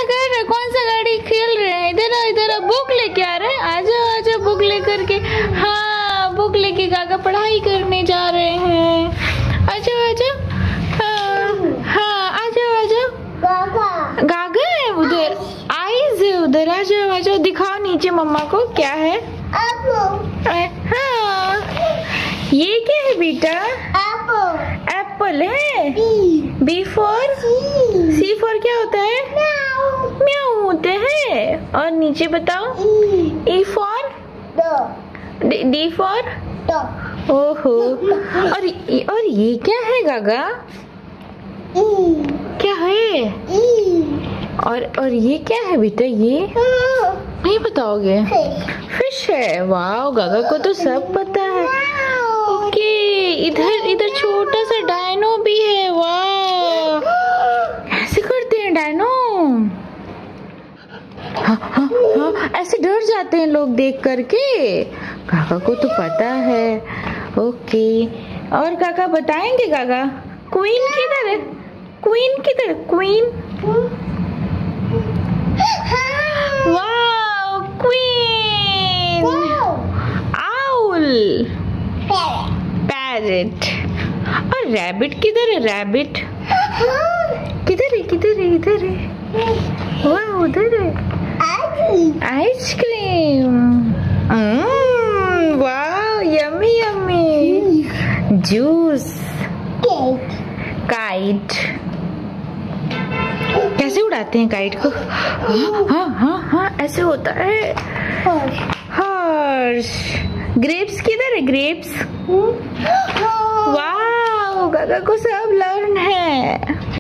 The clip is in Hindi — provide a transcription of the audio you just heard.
कर रहे? कौन सा गाड़ी खेल रहे हैं? इधर आओ, इधर आओ, बुक लेके आ रहे हैं। आजा आजा बुक लेकर के। हाँ बुक लेके काका पढ़ाई करने जा रहे हैं। आजा आजा। हाँ आजा आजा। गागा है उधर, आईज है उधर। आजा आजा, दिखाओ नीचे मम्मा को क्या है। हाँ ये क्या है बेटा? एप्पल है। बी फॉर सी फॉर क्या होता है? म्याऊ होते हैं। और नीचे बताओ। E for D for. ओहो। और ये क्या है गागा? क्या है? और ये क्या है बेटा? ये नहीं बताओगे? फिश है। वाह गागा को तो सब पता है। ओके, इधर छोटा सा डायनो भी है। वाह ऐसे करते हैं डायनो। हाँ हाँ हाँ, ऐसे डर जाते हैं लोग देख करके। काका को तो पता है। ओके, और काका बताएंगे काका क्वीन किधर है? क्वीन किधर? क्वीन। वाह क्वीन। आउल। पैरेट। और रैबिट किधर है? रैबिट किधर है? किधर है? इधर है। वाह उधर है। आइसक्रीम। वाह यम्मी यम्मी। जूस। काइट। कैसे उड़ाते हैं काइट को? हाँ हाँ हाँ ऐसे होता है। हॉर्स। ग्रेप्स किधर है? ग्रेप्स। वाह गागा को सब लर्न है।